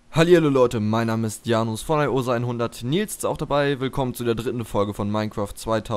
Hallihallo Leute, mein Name ist Janus von IOSA 100. Nils ist auch dabei. Willkommen zu der dritten Folge von Minecraft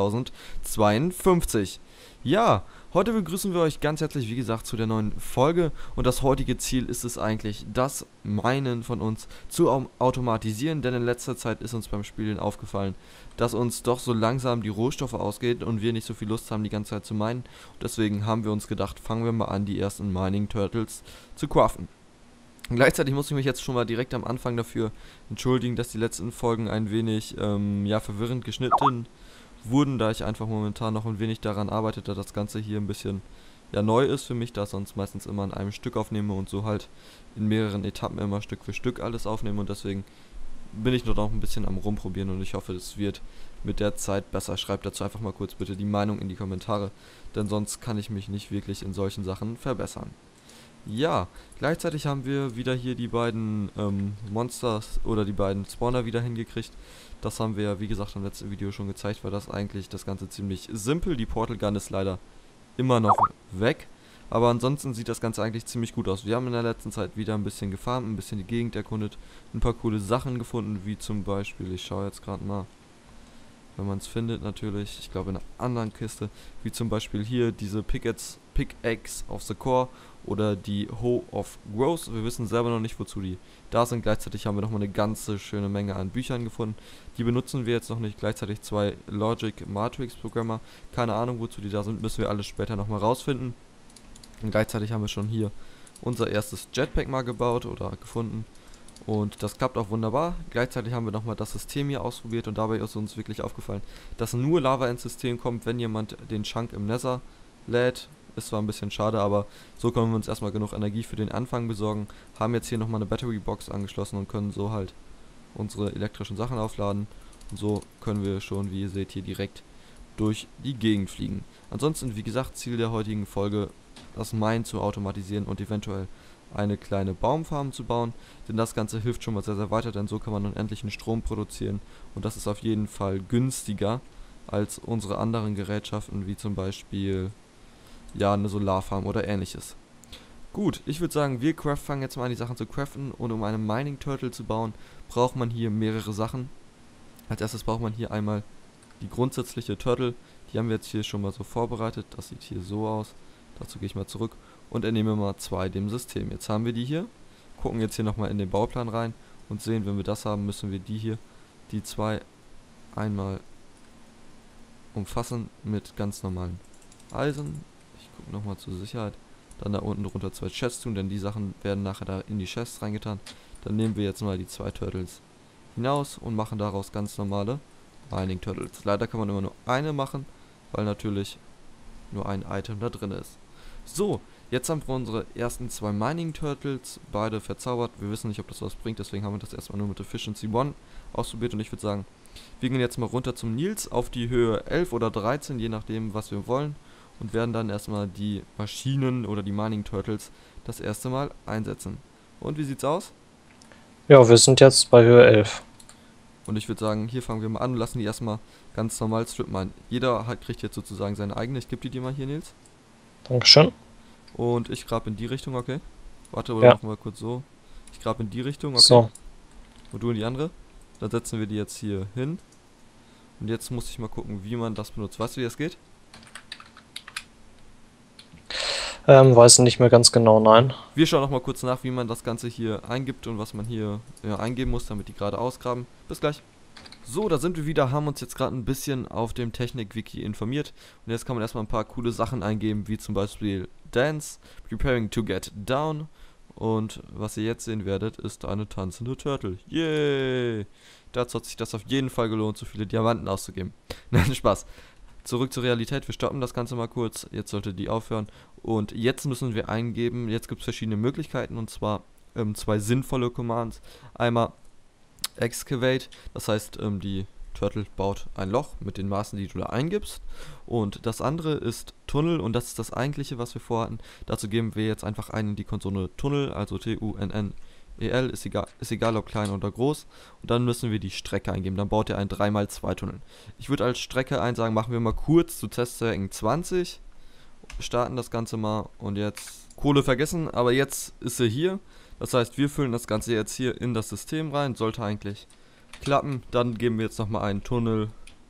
2052. Ja, heute begrüßen wir euch ganz herzlich, wie gesagt, zu der neuen Folge. Und das heutige Ziel ist es eigentlich, das Minen von uns zu automatisieren. Denn in letzter Zeit ist uns beim Spielen aufgefallen, dass uns doch so langsam die Rohstoffe ausgehen und wir nicht so viel Lust haben, die ganze Zeit zu minen. Deswegen haben wir uns gedacht, fangen wir mal an, die ersten Mining Turtles zu craften. Gleichzeitig muss ich mich jetzt schon mal direkt am Anfang dafür entschuldigen, dass die letzten Folgen ein wenig verwirrend geschnitten wurden, da ich einfach momentan noch ein wenig daran arbeite, da das Ganze hier ein bisschen neu ist für mich, da ich sonst meistens immer an einem Stück aufnehme und so halt in mehreren Etappen immer Stück für Stück alles aufnehme, und deswegen bin ich nur noch ein bisschen am Rumprobieren und ich hoffe, es wird mit der Zeit besser. Schreibt dazu einfach mal kurz bitte die Meinung in die Kommentare, denn sonst kann ich mich nicht wirklich in solchen Sachen verbessern. Ja, gleichzeitig haben wir wieder hier die beiden Monsters oder die beiden Spawner wieder hingekriegt. Das haben wir ja, wie gesagt, im letzten Video schon gezeigt, weil das eigentlich das Ganze ziemlich simpel. Die Portal Gun ist leider immer noch weg, aber ansonsten sieht das Ganze eigentlich ziemlich gut aus. Wir haben in der letzten Zeit wieder ein bisschen gefarmt, ein bisschen die Gegend erkundet, ein paar coole Sachen gefunden, wie zum Beispiel, ich schaue jetzt gerade mal, wenn man es findet natürlich, ich glaube in einer anderen Kiste, wie zum Beispiel hier diese Pickaxe of the Core oder die Hoe of Growth. Wir wissen selber noch nicht, wozu die da sind. Gleichzeitig haben wir nochmal eine ganze schöne Menge an Büchern gefunden. Die benutzen wir jetzt noch nicht. Gleichzeitig zwei Logic Matrix Programmer. Keine Ahnung, wozu die da sind, müssen wir alles später nochmal rausfinden. Und gleichzeitig haben wir schon hier unser erstes Jetpack mal gebaut oder gefunden. Und das klappt auch wunderbar. Gleichzeitig haben wir nochmal das System hier ausprobiert und dabei ist uns wirklich aufgefallen, dass nur Lava ins System kommt, wenn jemand den Chunk im Nether lädt. Ist zwar ein bisschen schade, aber so können wir uns erstmal genug Energie für den Anfang besorgen. Haben jetzt hier nochmal eine Battery Box angeschlossen und können so halt unsere elektrischen Sachen aufladen. Und so können wir schon, wie ihr seht, hier direkt durch die Gegend fliegen. Ansonsten, wie gesagt, Ziel der heutigen Folge, das Minen zu automatisieren und eventuell eine kleine Baumfarm zu bauen, denn das Ganze hilft schon mal sehr, sehr weiter, denn so kann man unendlichen Strom produzieren und das ist auf jeden Fall günstiger als unsere anderen Gerätschaften, wie zum Beispiel eine Solarfarm oder ähnliches. Gut, ich würde sagen, wir fangen jetzt mal an, die Sachen zu craften, und um einen Mining Turtle zu bauen, braucht man hier mehrere Sachen. Als erstes braucht man hier einmal die grundsätzliche Turtle, die haben wir jetzt hier schon mal so vorbereitet, das sieht hier so aus. Dazu gehe ich mal zurück und entnehme mal zwei dem System. Jetzt haben wir die hier, gucken jetzt hier nochmal in den Bauplan rein und sehen, wenn wir das haben, müssen wir die zwei einmal umfassen mit ganz normalen Eisen. Ich gucke nochmal zur Sicherheit. Dann da unten drunter zwei Chests tun, denn die Sachen werden nachher da in die Chests reingetan. Dann nehmen wir jetzt mal die zwei Turtles hinaus und machen daraus ganz normale Mining Turtles. Leider kann man immer nur eine machen, weil natürlich nur ein Item da drin ist. So, jetzt haben wir unsere ersten zwei Mining Turtles, beide verzaubert. Wir wissen nicht, ob das was bringt, deswegen haben wir das erstmal nur mit Efficiency 1 ausprobiert. Und ich würde sagen, wir gehen jetzt mal runter zum Nils auf die Höhe 11 oder 13, je nachdem, was wir wollen. Und werden dann erstmal die Maschinen oder die Mining Turtles das erste Mal einsetzen. Und wie sieht's aus? Ja, wir sind jetzt bei Höhe 11. Und ich würde sagen, hier fangen wir mal an und lassen die erstmal ganz normal strippen ein. Jeder kriegt jetzt sozusagen seine eigene. Ich gebe die dir mal hier, Nils. Dankeschön. Und ich grab in die Richtung, okay? Warte, oder Ja, machen wir kurz so. Ich grab in die Richtung, okay? so. Und du in die andere. Dann setzen wir die jetzt hier hin. Und jetzt muss ich mal gucken, wie man das benutzt. Weißt du, wie das geht? Weiß nicht mehr ganz genau, nein. Wir schauen noch mal kurz nach, wie man das Ganze hier eingibt und was man hier eingeben muss, damit die gerade ausgraben. Bis gleich. So, da sind wir wieder, haben uns jetzt gerade ein bisschen auf dem Technik-Wiki informiert. Und jetzt kann man erstmal ein paar coole Sachen eingeben, wie zum Beispiel Dance, Preparing to get down. Und was ihr jetzt sehen werdet, ist eine tanzende Turtle. Yay! Dazu hat sich das auf jeden Fall gelohnt, so viele Diamanten auszugeben. Nein, Spaß. Zurück zur Realität, wir stoppen das Ganze mal kurz. Jetzt sollte die aufhören. Und jetzt müssen wir eingeben, jetzt gibt es verschiedene Möglichkeiten, und zwar zwei sinnvolle Commands. Einmal Excavate, das heißt, die Turtle baut ein Loch mit den Maßen, die du da eingibst. Und das andere ist Tunnel, und das ist das eigentliche, was wir vorhatten. Dazu geben wir jetzt einfach ein in die Konsole Tunnel, also Tunnel, ist egal ob klein oder groß. Und dann müssen wir die Strecke eingeben, dann baut er ein 3x2 Tunnel. Ich würde als Strecke einsagen, machen wir mal kurz zu Testzwecken 20. starten das Ganze mal und jetzt Kohle vergessen, aber jetzt ist sie hier. Das heißt, wir füllen das Ganze jetzt hier in das System rein, sollte eigentlich klappen. Dann geben wir jetzt nochmal einen Tunnel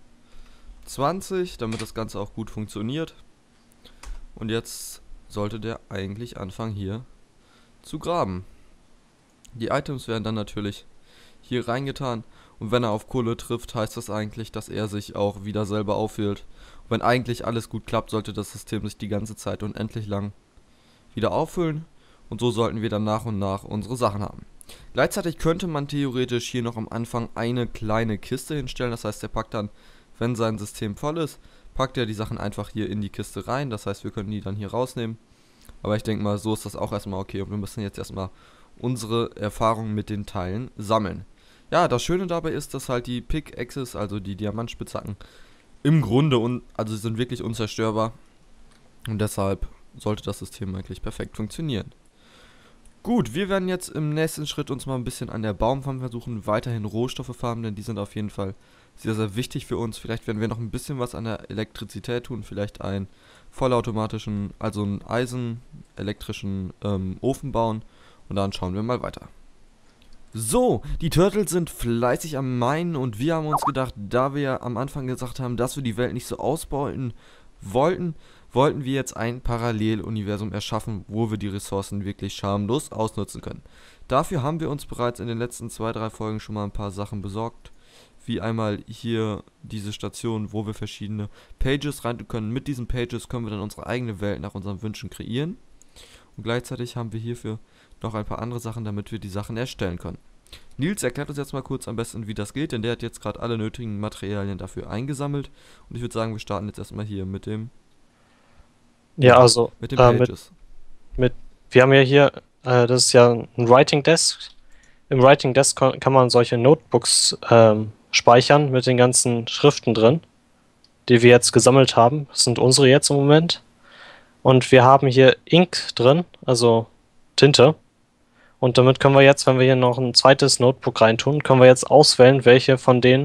20, damit das Ganze auch gut funktioniert. Und jetzt sollte der eigentlich anfangen hier zu graben. Die Items werden dann natürlich hier reingetan. Und wenn er auf Kohle trifft, heißt das eigentlich, dass er sich auch wieder selber auffüllt. Und wenn eigentlich alles gut klappt, sollte das System sich die ganze Zeit unendlich lang wieder auffüllen. Und so sollten wir dann nach und nach unsere Sachen haben. Gleichzeitig könnte man theoretisch hier noch am Anfang eine kleine Kiste hinstellen. Das heißt, er packt dann, wenn sein System voll ist, packt er die Sachen einfach hier in die Kiste rein. Das heißt, wir können die dann hier rausnehmen. Aber ich denke mal, so ist das auch erstmal okay. Und wir müssen jetzt erstmal unsere Erfahrungen mit den Teilen sammeln. Ja, das Schöne dabei ist, dass halt die Pickaxes, also die Diamantspitzhacken, im Grunde, also sie sind wirklich unzerstörbar. Und deshalb sollte das System eigentlich perfekt funktionieren. Gut, wir werden jetzt im nächsten Schritt uns mal ein bisschen an der Baumfarm versuchen, weiterhin Rohstoffe farmen, denn die sind auf jeden Fall sehr, sehr wichtig für uns. Vielleicht werden wir noch ein bisschen was an der Elektrizität tun, vielleicht einen vollautomatischen, also einen eisenelektrischen Ofen bauen und dann schauen wir mal weiter. So, die Turtles sind fleißig am Minen und wir haben uns gedacht, da wir am Anfang gesagt haben, dass wir die Welt nicht so ausbeuten wollten wir jetzt ein Paralleluniversum erschaffen, wo wir die Ressourcen wirklich schamlos ausnutzen können. Dafür haben wir uns bereits in den letzten 2-3 Folgen schon mal ein paar Sachen besorgt, wie einmal hier diese Station, wo wir verschiedene Pages rein können. Mit diesen Pages können wir dann unsere eigene Welt nach unseren Wünschen kreieren. Und gleichzeitig haben wir hierfür noch ein paar andere Sachen, damit wir die Sachen erstellen können. Nils erklärt uns jetzt mal kurz am besten, wie das geht, denn der hat jetzt gerade alle nötigen Materialien dafür eingesammelt. Und ich würde sagen, wir starten jetzt erstmal hier mit dem Ja, also mit den Pages. Wir haben ja hier, das ist ja ein Writing Desk. Im Writing Desk kann man solche Notebooks speichern mit den ganzen Schriften drin, die wir jetzt gesammelt haben. Das sind unsere jetzt im Moment. Und wir haben hier Ink drin, also Tinte. Und damit können wir jetzt, wenn wir hier noch ein zweites Notebook reintun, können wir jetzt auswählen, welche von denen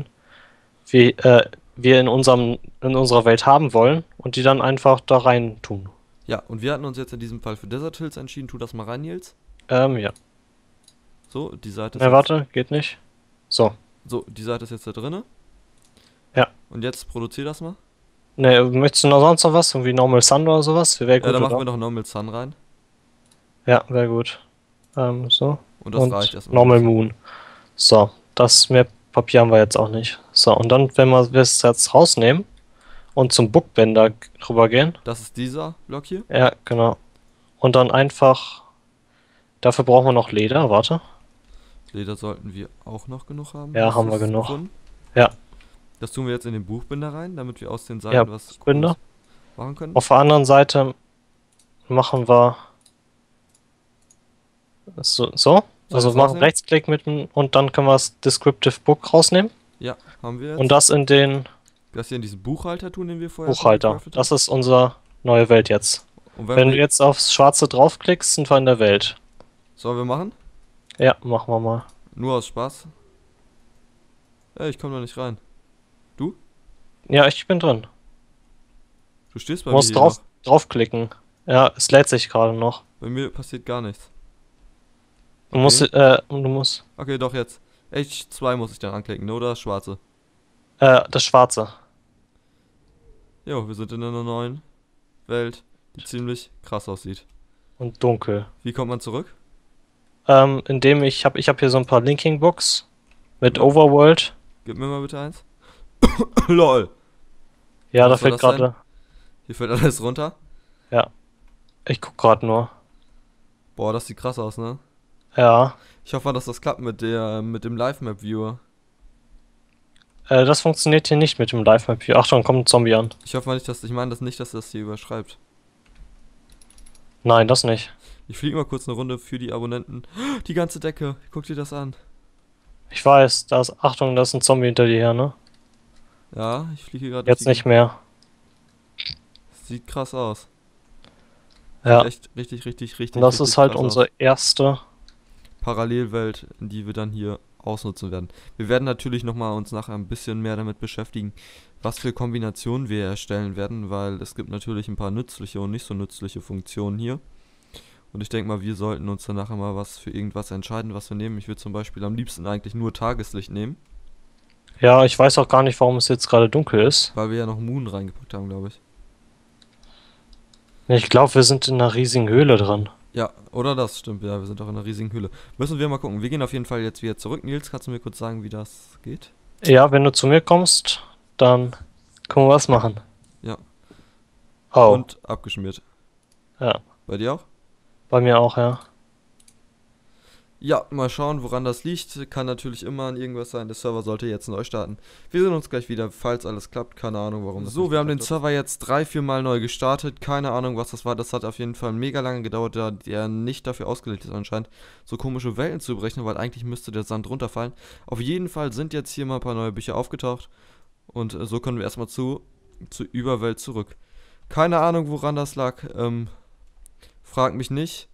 wir in unserer Welt haben wollen und die dann einfach da rein tun. Ja, und wir hatten uns jetzt in diesem Fall für Desert Hills entschieden. Tu das mal rein, Nils. Ja. So, die Seite ist Warte, geht nicht. So. So, die Seite ist jetzt da drinne. Ja. Und jetzt produzier das mal. Ne, möchtest du noch sonst noch was? Irgendwie Normal Sun oder sowas? Wäre gut, Ja, dann machen oder? wir noch Normal Sun rein. Ja, wäre gut. So. Und das reicht erstmal. Normal Moon. So, das mehr Papier haben wir jetzt auch nicht. So, und dann, wenn wir es jetzt rausnehmen und zum Bookbinder drüber gehen. Das ist dieser Block hier? Ja, genau. Und dann einfach. Dafür brauchen wir noch Leder, warte. Leder sollten wir auch noch genug haben. Ja, Das haben wir ist genug. Grund. Ja. Das tun wir jetzt in den Buchbinder rein, damit wir aus den Seiten Ja, was Buchbinder. Cooles machen können. Auf der anderen Seite machen wir. So. Also wir machen Rechtsklick und dann können wir das Descriptive Book rausnehmen. Ja, haben wir jetzt. Und das in den Das hier in diesen Buchhalter tun, den wir vorher Buchhalter. Das ist unsere neue Welt jetzt. Und wenn du jetzt aufs Schwarze draufklickst, sind wir in der Welt. Sollen wir machen? Ja, machen wir mal. Nur aus Spaß? Ey, ich komme da nicht rein. Du? Ja, ich bin drin. Du stehst bei mir. Du musst draufklicken. Ja, es lädt sich gerade noch. Bei mir passiert gar nichts. Du musst. Okay, doch jetzt. H2 muss ich dann anklicken, ne? Oder das Schwarze? Das Schwarze. Jo, wir sind in einer neuen Welt, die ziemlich krass aussieht. Und dunkel. Wie kommt man zurück? Indem ich hab hier so ein paar Linking Books mit Overworld. Gib mir mal bitte eins. LOL. Ja, da fällt gerade. Hier fällt alles runter. Ja. Ich guck gerade nur. Boah, das sieht krass aus, ne? Ja. Ich hoffe, dass das klappt mit dem Live-Map-Viewer. Das funktioniert hier nicht mit dem Live-Map-Viewer. Achtung, kommt ein Zombie an. Ich hoffe mal nicht, dass das hier überschreibt. Nein, das nicht. Ich fliege mal kurz eine Runde für die Abonnenten. Die ganze Decke, guck dir das an. Ich weiß, Achtung, da ist ein Zombie hinter dir her, ne? Ja, ich fliege gerade. Jetzt nicht mehr. Sieht krass aus. Ja. Echt richtig. Das ist halt unsere erste Parallelwelt, in die wir dann hier ausnutzen werden. Wir werden natürlich nochmal uns nachher ein bisschen mehr damit beschäftigen, was für Kombinationen wir erstellen werden, weil es gibt natürlich ein paar nützliche und nicht so nützliche Funktionen hier. Und ich denke mal, wir sollten uns dann nachher mal was für irgendwas entscheiden, was wir nehmen. Ich würde zum Beispiel am liebsten eigentlich nur Tageslicht nehmen, Ja, ich weiß auch gar nicht, warum es jetzt gerade dunkel ist. weil wir ja noch Moon reingepackt haben, glaube ich. Ich glaube, wir sind in einer riesigen Höhle drin. Ja, oder das stimmt, ja, wir sind auch in einer riesigen Höhle. Müssen wir mal gucken. Wir gehen auf jeden Fall jetzt wieder zurück. Nils, kannst du mir kurz sagen, wie das geht? Ja, wenn du zu mir kommst, dann können wir was machen. Ja. Oh, Und abgeschmiert. ja, Bei dir auch? bei mir auch, ja. Ja, mal schauen, woran das liegt. Kann natürlich immer an irgendwas sein. Der Server sollte jetzt neu starten. Wir sehen uns gleich wieder, falls alles klappt. Keine Ahnung, warum das so, wir haben den Server jetzt 3-4 Mal neu gestartet. Keine Ahnung, was das war. Das hat auf jeden Fall mega lange gedauert, da der nicht dafür ausgelegt ist anscheinend, so komische Welten zu berechnen, weil eigentlich müsste der Sand runterfallen. Auf jeden Fall sind jetzt hier mal ein paar neue Bücher aufgetaucht. Und so können wir erstmal zur Überwelt zurück. Keine Ahnung, woran das lag. Frag mich nicht.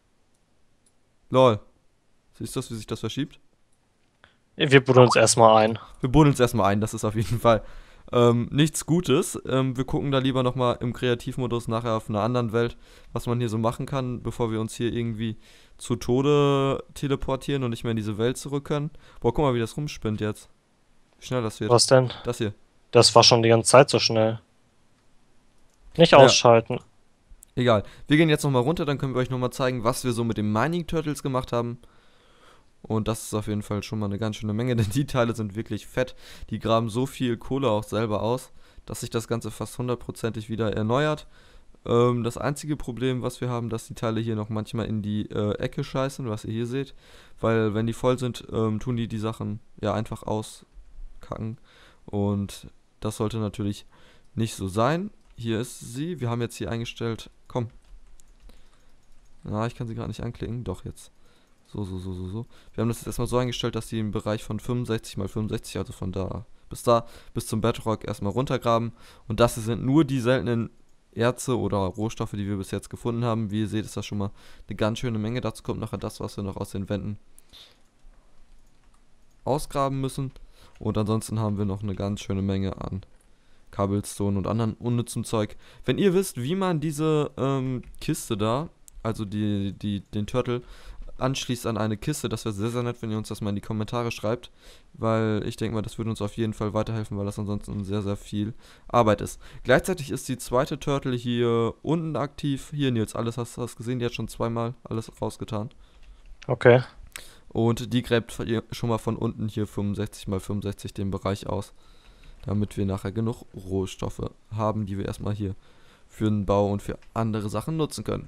Lol. Siehst du, wie sich das verschiebt? Wir buddeln uns erstmal ein. Wir buddeln uns erstmal ein, das ist auf jeden Fall nichts Gutes. Wir gucken da lieber nochmal im Kreativmodus nachher auf einer anderen Welt, was man hier so machen kann, bevor wir uns hier irgendwie zu Tode teleportieren und nicht mehr in diese Welt zurück können. Boah, guck mal, wie das rumspinnt jetzt. Wie schnell das wird. Was denn? Das hier. Das war schon die ganze Zeit so schnell. Nicht Ja. ausschalten. Egal. Wir gehen jetzt nochmal runter, dann können wir euch nochmal zeigen, was wir so mit den Mining Turtles gemacht haben. Und das ist auf jeden Fall schon mal eine ganz schöne Menge, denn die Teile sind wirklich fett. Die graben so viel Kohle auch selber aus, dass sich das Ganze fast 100%ig wieder erneuert. Das einzige Problem, was wir haben, dass die Teile hier noch manchmal in die Ecke scheißen, was ihr hier seht. Weil wenn die voll sind, tun die Sachen ja einfach auskacken. Und das sollte natürlich nicht so sein. Hier ist sie. Wir haben jetzt hier eingestellt. Komm. Na, ich kann sie gerade nicht anklicken. Doch, jetzt. So. Wir haben das jetzt erstmal so eingestellt, dass sie im Bereich von 65 mal 65, also von da bis zum Bedrock erstmal runtergraben. Und das sind nur die seltenen Erze oder Rohstoffe, die wir bis jetzt gefunden haben. Wie ihr seht, ist das schon mal eine ganz schöne Menge. Dazu kommt nachher das, was wir noch aus den Wänden ausgraben müssen. Und ansonsten haben wir noch eine ganz schöne Menge an Cobblestone und anderen unnützen Zeug. Wenn ihr wisst, wie man diese Kiste da, also den Turtle, anschließt an eine Kiste, das wäre sehr, sehr nett, wenn ihr uns das mal in die Kommentare schreibt, weil ich denke mal, das würde uns auf jeden Fall weiterhelfen, weil das ansonsten sehr, sehr viel Arbeit ist. Gleichzeitig ist die zweite Turtle hier unten aktiv. Hier, Nils, alles hast du gesehen, die hat schon zweimal alles rausgetan. Okay. Und die gräbt schon mal von unten hier 65 mal 65 den Bereich aus, damit wir nachher genug Rohstoffe haben, die wir erstmal hier für den Bau und für andere Sachen nutzen können.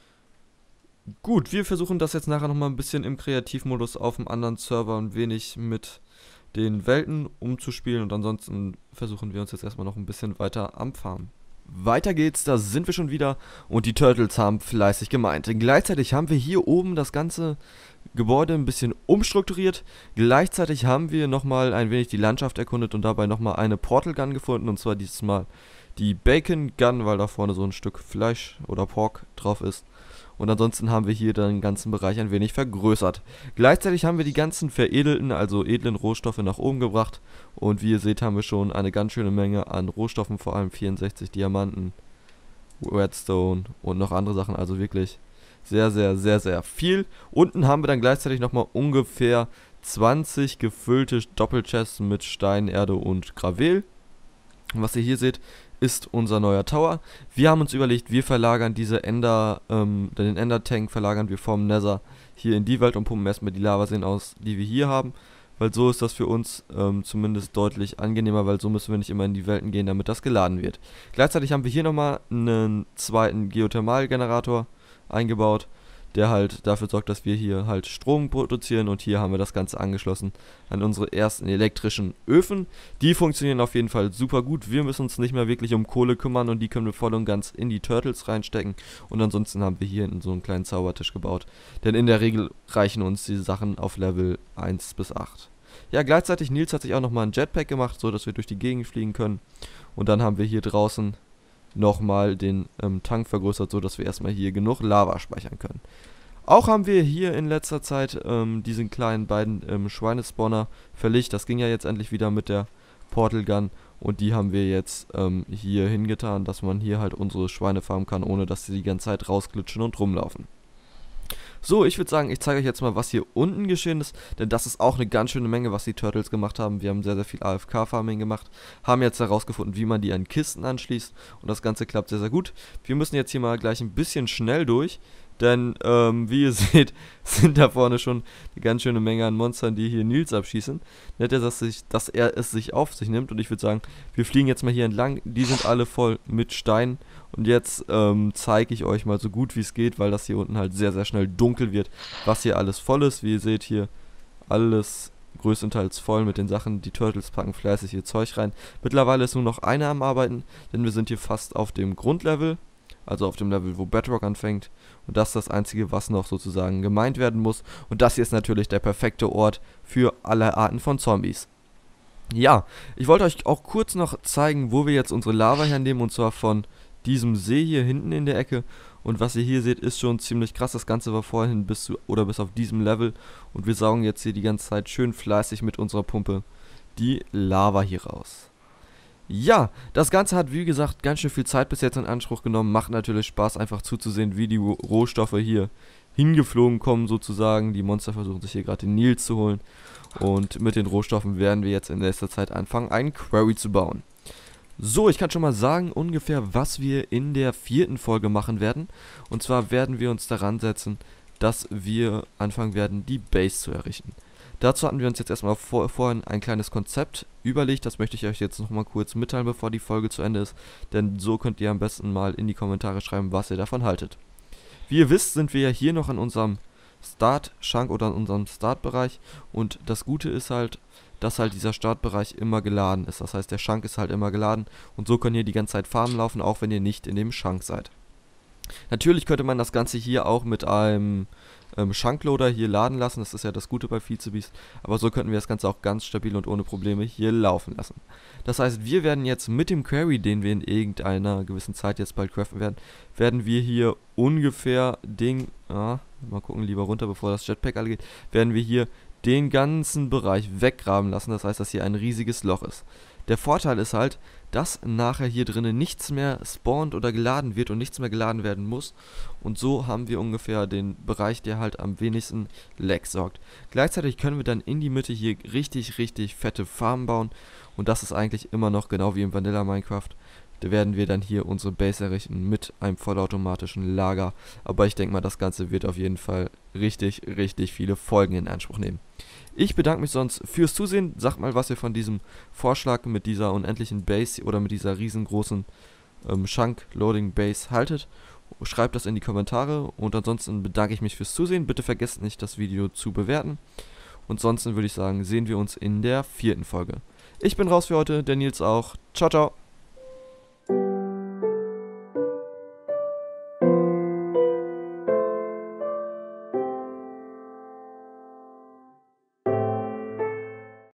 Gut, wir versuchen das jetzt nachher nochmal ein bisschen im Kreativmodus auf dem anderen Server ein wenig mit den Welten umzuspielen und ansonsten versuchen wir uns jetzt erstmal noch ein bisschen weiter am Farmen. Weiter geht's, da sind wir schon wieder und die Turtles haben fleißig gemeint. Gleichzeitig haben wir hier oben das ganze Gebäude ein bisschen umstrukturiert. Gleichzeitig haben wir nochmal ein wenig die Landschaft erkundet und dabei nochmal eine Portal Gun gefunden, und zwar dieses Mal die Bacon Gun, weil da vorne so ein Stück Fleisch oder Pork drauf ist. Und ansonsten haben wir hier den ganzen Bereich ein wenig vergrößert. Gleichzeitig haben wir die ganzen veredelten, also edlen Rohstoffe nach oben gebracht. Und wie ihr seht, haben wir schon eine ganz schöne Menge an Rohstoffen, vor allem 64 Diamanten, Redstone und noch andere Sachen. Also wirklich sehr, sehr, sehr, sehr viel. Unten haben wir dann gleichzeitig nochmal ungefähr 20 gefüllte Doppelchests mit Stein, Erde und Gravel. Und was ihr hier seht, ist unser neuer Tower. Wir haben uns überlegt, wir verlagern den Ender-Tank verlagern wir vom Nether hier in die Welt und pumpen erstmal die Lavaseen aus, die wir hier haben. Weil so ist das für uns zumindest deutlich angenehmer, weil so müssen wir nicht immer in die Welten gehen, damit das geladen wird. Gleichzeitig haben wir hier nochmal einen zweiten Geothermalgenerator eingebaut, der halt dafür sorgt, dass wir hier halt Strom produzieren, und hier haben wir das Ganze angeschlossen an unsere ersten elektrischen Öfen. Die funktionieren auf jeden Fall super gut. Wir müssen uns nicht mehr wirklich um Kohle kümmern und die können wir voll und ganz in die Turtles reinstecken. Und ansonsten haben wir hier hinten so einen kleinen Zaubertisch gebaut, denn in der Regel reichen uns die Sachen auf Level 1 bis 8. Ja, gleichzeitig Nils hat sich auch nochmal ein Jetpack gemacht, so dass wir durch die Gegend fliegen können. Und dann haben wir hier draußen nochmal den Tank vergrößert, so dass wir erstmal hier genug Lava speichern können. Auch haben wir hier in letzter Zeit diesen kleinen beiden Schweinespawner verlegt. Das ging ja jetzt endlich wieder mit der Portal Gun. Und die haben wir jetzt hier hingetan, dass man hier halt unsere Schweine farmen kann, ohne dass sie die ganze Zeit rausglitschen und rumlaufen. So, ich würde sagen, ich zeige euch jetzt mal, was hier unten geschehen ist, denn das ist auch eine ganz schöne Menge, was die Turtles gemacht haben. Wir haben sehr, sehr viel AFK-Farming gemacht, haben jetzt herausgefunden, wie man die an Kisten anschließt und das Ganze klappt sehr, sehr gut. Wir müssen jetzt hier mal gleich ein bisschen schnell durch, denn wie ihr seht, sind da vorne schon eine ganz schöne Menge an Monstern, die hier Nils abschießen. Nett ist, dass er es sich auf sich nimmt und ich würde sagen, wir fliegen jetzt mal hier entlang. Die sind alle voll mit Steinen und jetzt zeige ich euch mal so gut wie es geht, weil das hier unten halt sehr, sehr schnell dunkel wird, was hier alles voll ist. Wie ihr seht hier, alles größtenteils voll mit den Sachen. Die Turtles packen fleißig ihr Zeug rein. Mittlerweile ist nur noch einer am Arbeiten, denn wir sind hier fast auf dem Grundlevel. Also auf dem Level, wo Bedrock anfängt. Und das ist das Einzige, was noch sozusagen gemeint werden muss. Und das hier ist natürlich der perfekte Ort für alle Arten von Zombies. Ja, ich wollte euch auch kurz noch zeigen, wo wir jetzt unsere Lava hernehmen. Und zwar von diesem See hier hinten in der Ecke. Und was ihr hier seht, ist schon ziemlich krass. Das Ganze war vorhin bis auf diesem Level. Und wir saugen jetzt hier die ganze Zeit schön fleißig mit unserer Pumpe die Lava hier raus. Ja, das Ganze hat wie gesagt ganz schön viel Zeit bis jetzt in Anspruch genommen. Macht natürlich Spaß einfach zuzusehen, wie die Rohstoffe hier hingeflogen kommen sozusagen. Die Monster versuchen sich hier gerade den Nils zu holen. Und mit den Rohstoffen werden wir jetzt in nächster Zeit anfangen, einen Quarry zu bauen. So, ich kann schon mal sagen ungefähr, was wir in der 4. Folge machen werden. Und zwar werden wir uns daran setzen, dass wir anfangen werden, die Base zu errichten. Dazu hatten wir uns jetzt erstmal vorhin ein kleines Konzept überlegt, das möchte ich euch jetzt nochmal kurz mitteilen, bevor die Folge zu Ende ist, denn so könnt ihr am besten mal in die Kommentare schreiben, was ihr davon haltet. Wie ihr wisst, sind wir ja hier noch an unserem Start-Chunk oder in unserem Startbereich und das Gute ist halt, dass halt dieser Startbereich immer geladen ist, das heißt der Chunk ist halt immer geladen und so könnt ihr die ganze Zeit Farmen laufen, auch wenn ihr nicht in dem Chunk seid. Natürlich könnte man das Ganze hier auch mit einem Chunkloader hier laden lassen, das ist ja das Gute bei Vizebeast, aber so könnten wir das Ganze auch ganz stabil und ohne Probleme hier laufen lassen. Das heißt, wir werden jetzt mit dem Quarry, den wir in irgendeiner gewissen Zeit jetzt bald craften werden, werden wir hier ungefähr mal gucken, lieber runter, bevor das Jetpack alle geht, werden wir hier den ganzen Bereich weggraben lassen, das heißt, dass hier ein riesiges Loch ist. Der Vorteil ist halt, dass nachher hier drinnen nichts mehr spawnt oder geladen wird und nichts mehr geladen werden muss. Und so haben wir ungefähr den Bereich, der halt am wenigsten Lag sorgt. Gleichzeitig können wir dann in die Mitte hier richtig, richtig fette Farmen bauen. Und das ist eigentlich immer noch genau wie im Vanilla Minecraft. Da werden wir dann hier unsere Base errichten mit einem vollautomatischen Lager. Aber ich denke mal, das Ganze wird auf jeden Fall richtig, richtig viele Folgen in Anspruch nehmen. Ich bedanke mich sonst fürs Zusehen. Sagt mal, was ihr von diesem Vorschlag mit dieser unendlichen Base oder mit dieser riesengroßen Chunk-Loading Base haltet. Schreibt das in die Kommentare und ansonsten bedanke ich mich fürs Zusehen. Bitte vergesst nicht, das Video zu bewerten. Und sonst würde ich sagen, sehen wir uns in der 4. Folge. Ich bin raus für heute, der Nils auch. Ciao, ciao.